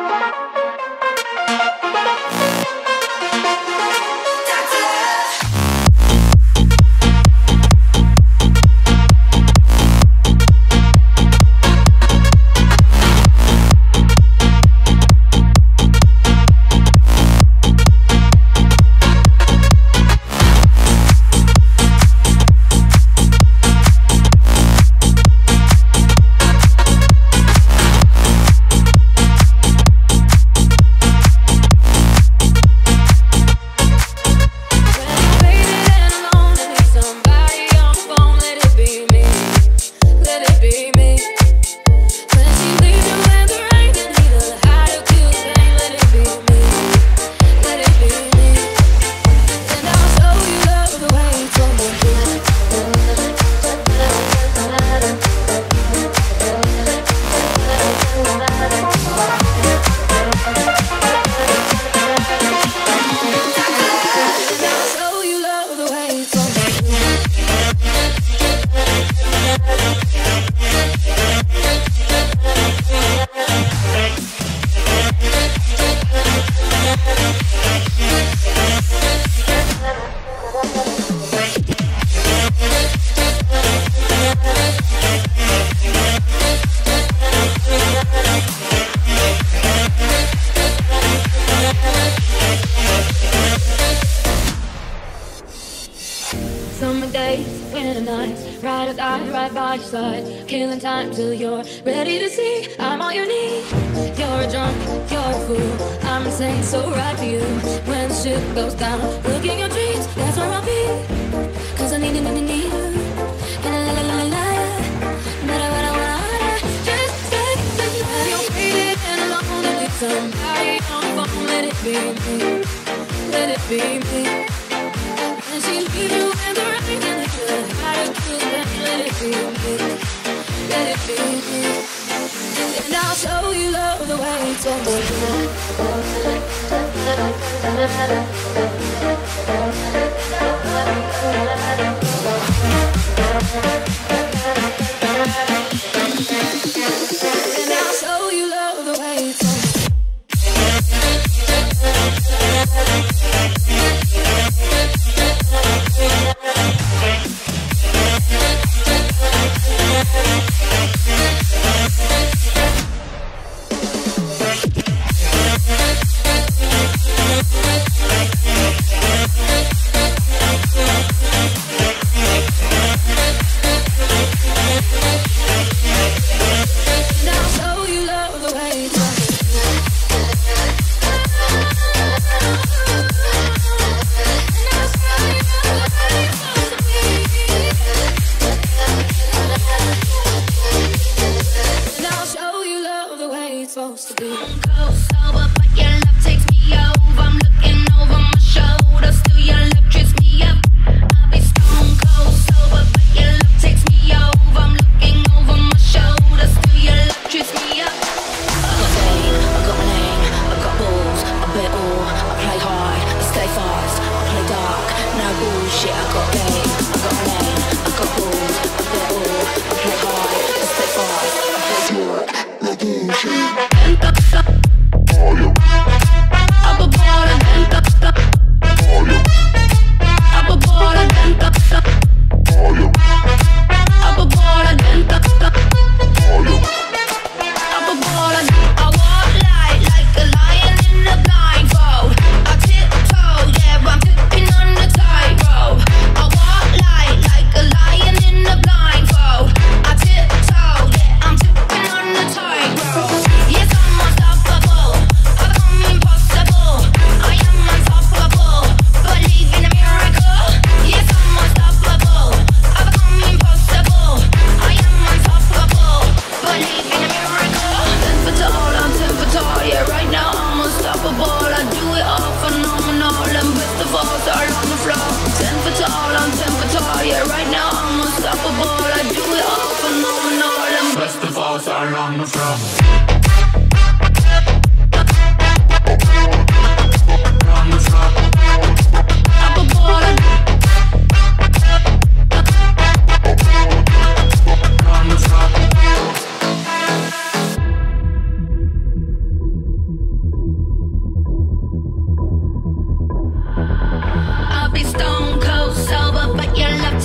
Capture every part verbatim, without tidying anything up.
Ride or die, right by your side, killing time till you're ready to see. I'm all you need. You're a drunk, you're a fool. I'm insane, so right for you. When shit goes down, look in your dreams, that's where I'll be. Cause I need you, need you, need you. And I la la la la matter what I want, just take the night. You're waiting and alone and with somebody on the phone. Let it be me, let it be me. And she leaves you in the rain and it's good. Let it be me, let it be me. And I'll show you love the way it's supposed And I'll show you love the way it's supposed to be. I'm close, sober, but your love takes me over. I'm looking over my shoulder, still your love trips me up. I'll be stone cold, sober, but your love takes me over. I'm looking over my shoulder, still your love trips me up. I got fame, I got my name, I got balls, I bet all. I play hard, I stay fast, I play dark, no bullshit. I got game, I got my name, I got balls, I bet all. I play hard, I stay fast, I play dark, no bullshit. On the floor.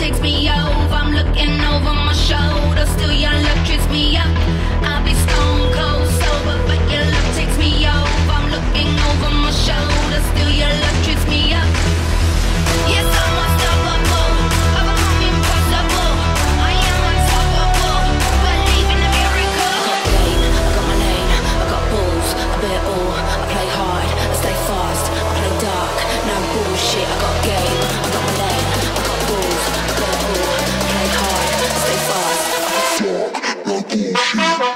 takes me over. I'm looking over my shoulder. Still your love trips me up. I'll be stone cold sober, but your love takes me over. I'm looking over my shoulder. Still your love trips me up. Yes, I'm unstoppable. I've become impossible. I am unstoppable. Believe in a miracle. I got game, I got my name, I got balls, I bet it all. I play hard, I stay fast, I play dark, no bullshit. I got game, I got my name, I got balls, I bet it all. I play hard, I stay fast, I play dark, no bullshit.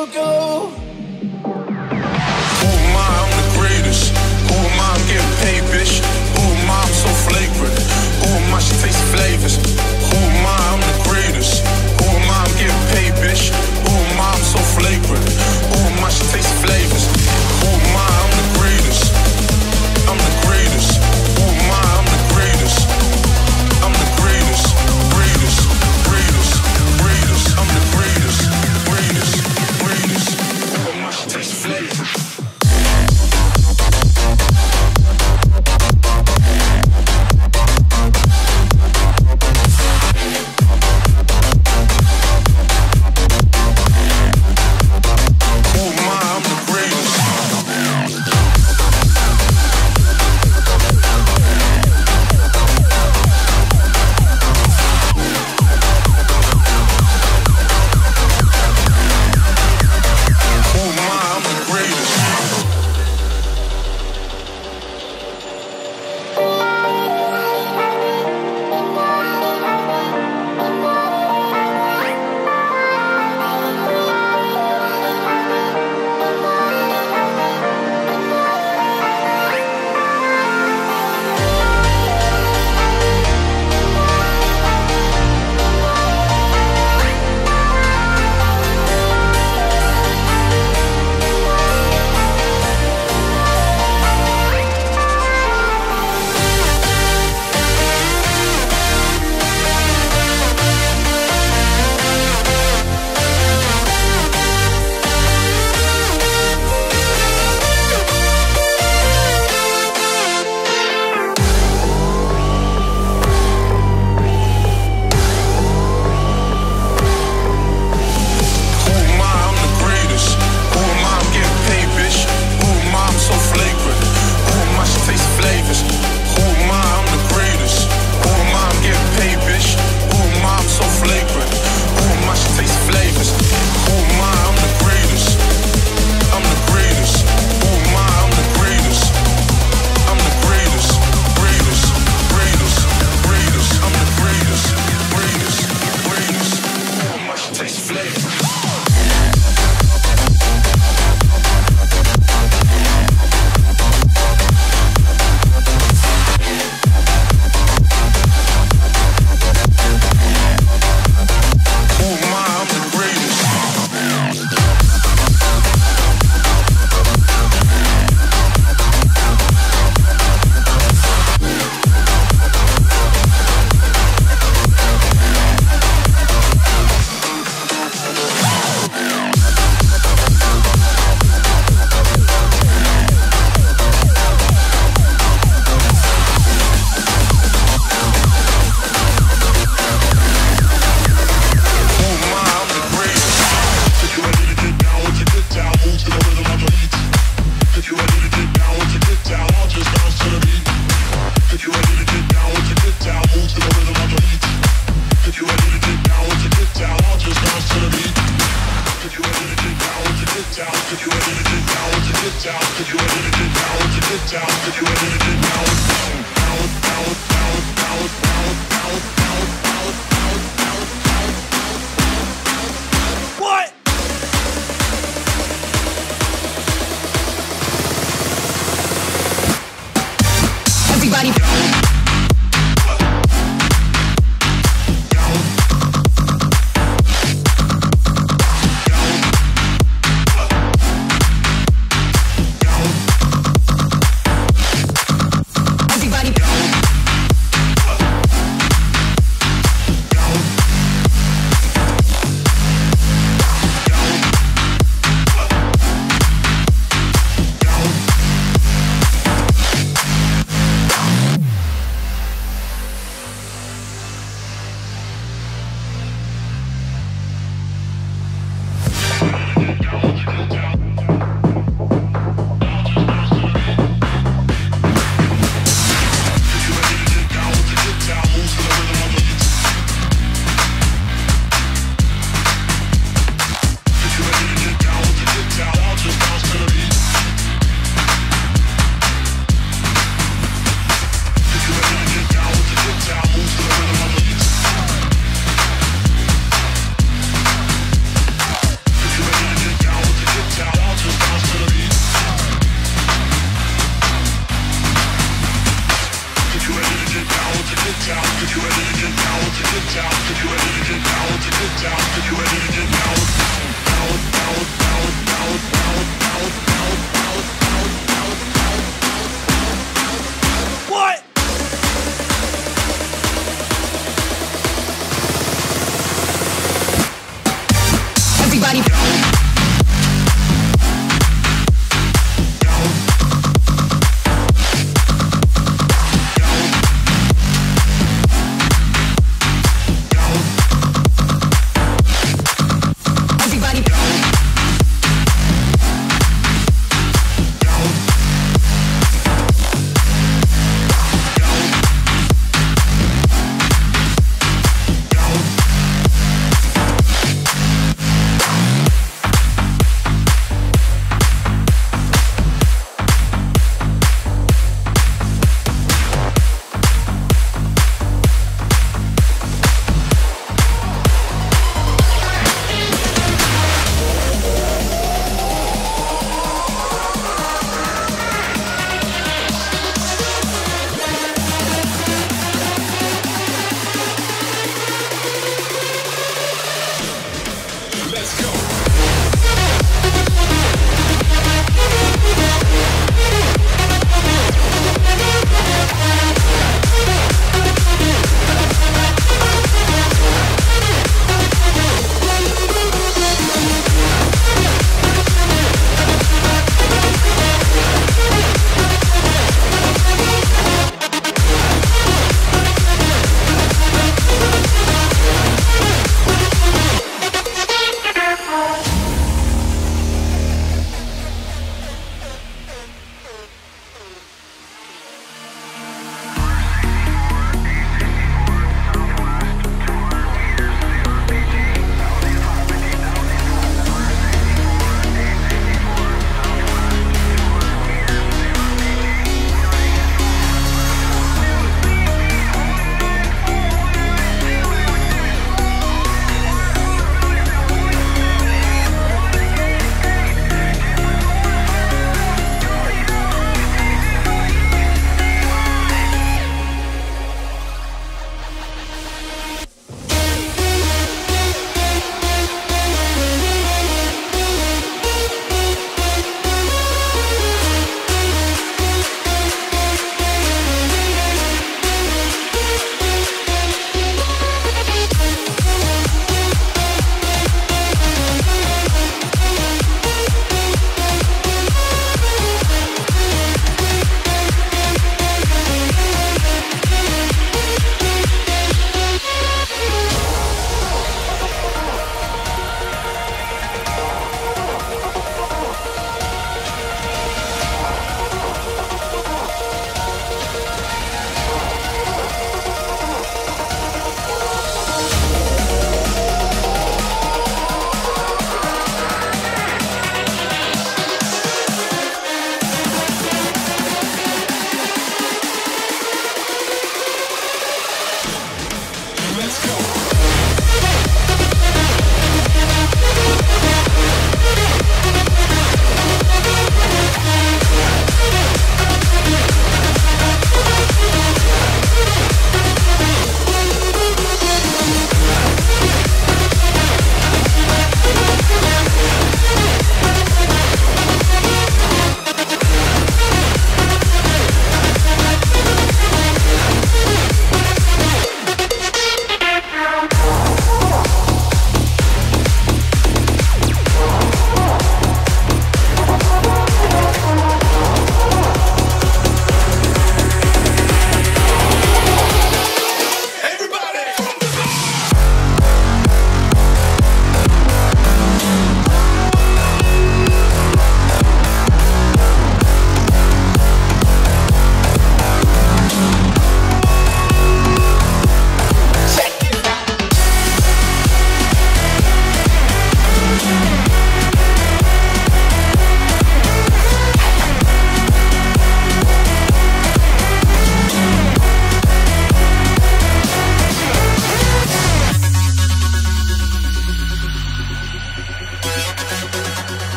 go. Who am I? I'm the greatest. Who am I? I'm getting paid, bitch. Who am I? I'm so flagrant. Who am I? She tastes flavors. Who am I? I'm the greatest. Who am I? I'm getting paid, bitch. Who am I? I'm so flagrant. Who am I? She tastes flavors. Who am I? I'm the greatest. I'm the greatest. Who am I? I'm the greatest. I'm the greatest. Greatest. Greatest. Greatest. I'm the greatest. Greatest. Greatest. Who am I? She tastes flavors.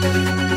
Thank